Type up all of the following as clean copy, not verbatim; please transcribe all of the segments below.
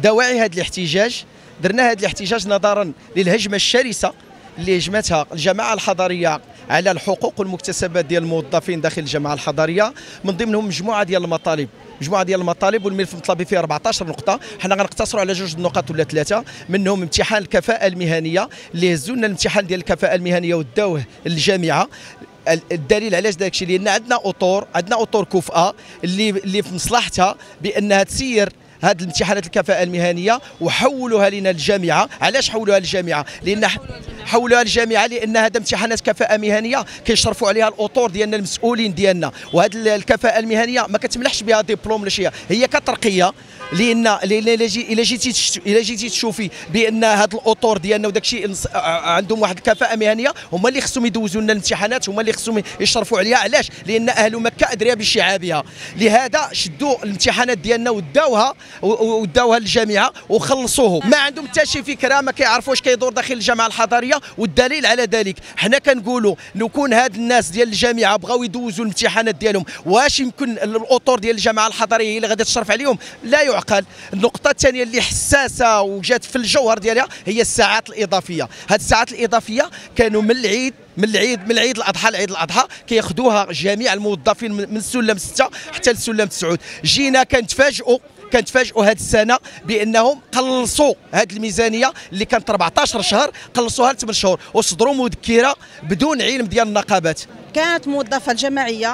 دواعي هذا الاحتجاج. درنا هذا الاحتجاج نظرا للهجمه الشرسه اللي هجمتها الجماعه الحضريه على الحقوق والمكتسبات ديال الموظفين داخل الجماعه الحضريه، من ضمنهم مجموعه ديال المطالب والملف مطلب فيه 14 نقطه. حنا غنقتصروا على جوج النقط ولا ثلاثه منهم. امتحان الكفاءه المهنيه اللي هزوا لنا الامتحان ديال الكفاءه المهنيه وداوه للجامعه. الدليل علاش داك الشيء لان عندنا اطور كفءه اللي في مصلحتها بانها تسير هذه الامتحانات الكفاءة المهنية وحولوها لنا الجامعة. علاش حولوها للجامعة؟ لأن حولوها للجامعة لأن هذا امتحانات كفاءة مهنية كيشرفوا عليها الأطور ديالنا المسؤولين ديالنا، وهذه الكفاءة المهنية ما كتمنحش بها دبلوم ولا شيء، هي كترقية. لأن إلا جيتي تشوفي بأن هذا الأطور ديالنا وداك الشيء عندهم واحد الكفاءة مهنية، هما اللي خصهم يدوزوا لنا الامتحانات، هما اللي خصهم يشرفوا عليها. علاش؟ لأن أهل مكة أدرى بشعابها. لهذا شدوا الامتحانات ديالنا وداوها للجامعه وخلصوهم. ما عندهم حتى شي فكره، ما كيعرفوش كيدور داخل الجامعه الحضريه. والدليل على ذلك حنا كنقولوا لو كون هاد الناس ديال الجامعه بغاو يدوزوا الامتحانات ديالهم، واش يمكن الاطور ديال الجامعه الحضريه هي اللي غادي تشرف عليهم؟ لا يعقل. النقطه الثانيه اللي حساسه وجات في الجوهر ديالها هي الساعات الاضافيه. هاد الساعات الاضافيه كانوا من العيد الاضحى لعيد الاضحى كياخذوها جميع الموظفين من السلم 6 حتى للسلم 9. جينا كنتفاجئوا هذه السنه بانهم قلصوا هذه الميزانيه اللي كانت 14 شهر، قلصوها ل 8 شهور وصدروا مذكره بدون علم ديال النقابات. كانت موظفه الجماعيه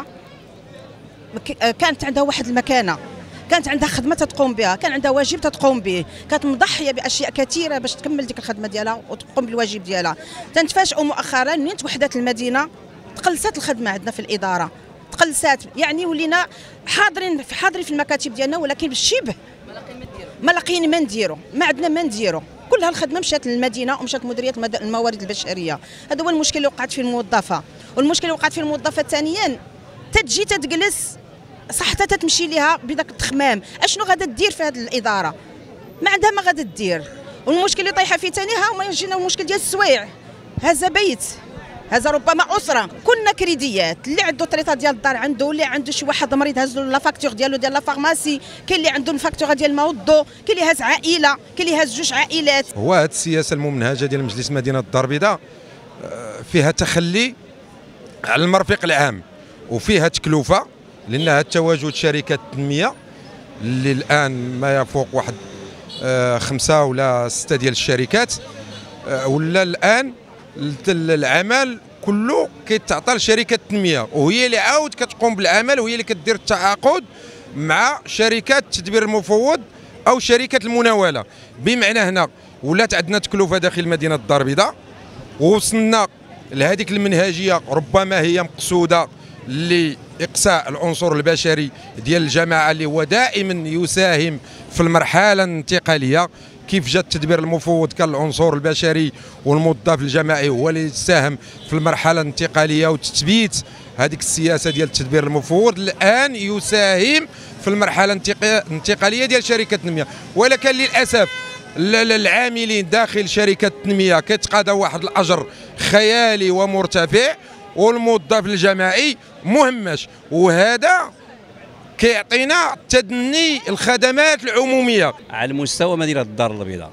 كانت عندها واحد المكانه، كانت عندها خدمه تقوم بها، كان عندها واجب تقوم به، كانت مضحيه باشياء كثيره باش تكمل ديك الخدمه ديالها وتقوم بالواجب ديالها. تنتفاجئوا مؤخرا من وحدات المدينه تقلصات الخدمه عندنا في الاداره، تقلصات يعني ولينا حاضرين في المكاتب ديالنا ولكن بالشبه ما لاقيين ما نديروا، ما عندنا ما نديروا. كل هالخدمه مشات للمدينه ومشات لمديريه الموارد البشريه. هذا هو المشكل اللي وقعت فيه الموظفه. والمشكل اللي وقعت فيه الموظفه ثانيا تجي تجلس صحتها تتمشي لها بداك التخمام، اشنو غادا دير في هذه الاداره؟ ما عندها ما غادا دير. والمشكل اللي طايحه فيه ثاني ها هما يجينا المشكل ديال السوايع. هذا بيت، هذا ربما اسره، كنا كريديات، اللي عنده طريطه ديال الدار عنده، اللي عنده شي واحد مريض هز له لا فاكتور ديالو ديال لا فارماسي، كاين اللي عنده الفاكتوره ديال الماء والضو، كاين اللي هاز عائله، كاين اللي هاز جوج عائلات. هو هذه السياسه الممنهجه ديال مجلس مدينه الدار البيضاء فيها تخلي على المرفق العام وفيها تكلفه، لانها تواجد شركات التنميه اللي الان ما يفوق واحد 5 ولا 6 ديال الشركات، ولا الان العمل كله كيتعطى لشركه التنميه، وهي اللي عاود كتقوم بالعمل، وهي اللي كدير التعاقد مع شركات التدبير المفوض او شركه المناوله. بمعنى هنا ولات عندنا تكلفه داخل مدينه الدار البيضاء، ووصلنا لهذيك المنهجيه ربما هي مقصوده لإقصاء العنصر البشري ديال الجماعه اللي هو دائما يساهم في المرحله الانتقاليه. كيف جاء التدبير المفوض كان العنصر البشري والموظف الجماعي هو اللي يساهم في المرحله الانتقاليه وتثبيت هذيك السياسه ديال التدبير المفوض. الان يساهم في المرحله الانتقاليه ديال شركه التنميه، ولكن للاسف العاملين داخل شركه التنميه كيتقاضى واحد الاجر خيالي ومرتفع، والموظف الجماعي مهمش، وهذا كيعطينا تدني الخدمات العموميه. على مستوى مدينه الدار البيضاء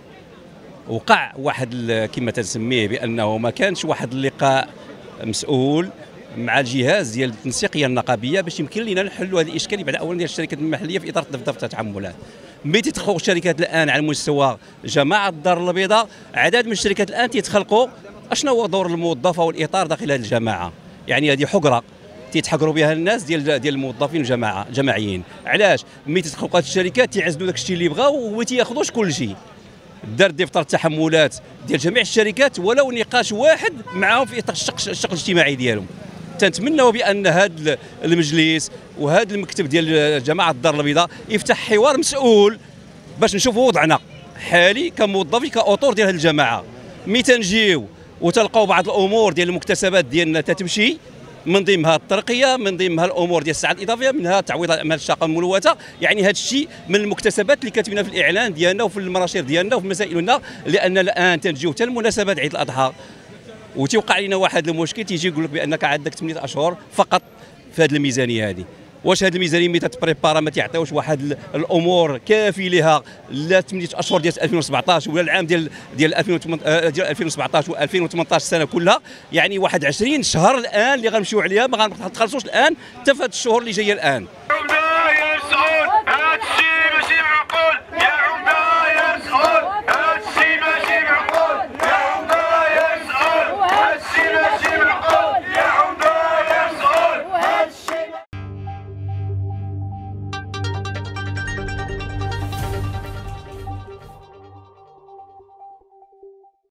وقع واحد كما تسميه بانه ما كانش واحد اللقاء مسؤول مع الجهاز ديال التنسيقيه النقابيه باش يمكن لنا نحلوا هذه الاشكاليه بعد اولا ديال الشركات المحليه في اطار دفتر التعاملات. ملي تيتخلقوا الشركات الان على مستوى جماعه الدار البيضاء، عدد من الشركات الان تيتخلقوا اشنو هو دور الموظف او الاطار داخل هذه الجماعه؟ يعني هذه حقره تيتحقروا بها الناس ديال الموظفين الجماعيين. علاش؟ ملي تتخلقوا هذه الشركات تيعزلوا داك الشيء اللي بغاو وما تياخذوش كل شيء. دار دفتر التحملات ديال جميع الشركات ولو نقاش واحد معاهم في اطار الشق الاجتماعي ديالهم. تنتمنوا بان هذا المجلس وهذا المكتب ديال جماعه الدار البيضاء يفتح حوار مسؤول باش نشوفوا وضعنا حالي كموظفين كاطور ديال هذه الجماعه. ملي تنجيو وتلقاو بعض الامور ديال المكتسبات ديالنا تتمشي، من ضمنها الترقيه، من ضمنها الامور ديال الساعات الاضافيه، منها تعويض الاعمال الشاقه الملوثه. يعني هذا الشيء من المكتسبات اللي كاتبينها في الاعلان ديالنا وفي المراشير ديالنا وفي مسائلنا، لان الان تنجيو حتى المناسبات عيد الاضحى وتوقع لنا واحد المشكل، تيجي يقول لك بانك عندك 8 اشهر فقط في هذه الميزانيه هذه. واش هذه الميزانيه ملي تتبريبارا ما تعطيوش واحد الامور كافي لها لا 8 اشهر ديال 2017 ولا العام ديال 2017 و2018 السنه كلها، يعني واحد 20 شهر الان اللي غنمشيو عليها ما غنخلصوش الان حتى في هذه الشهور اللي جايه الان.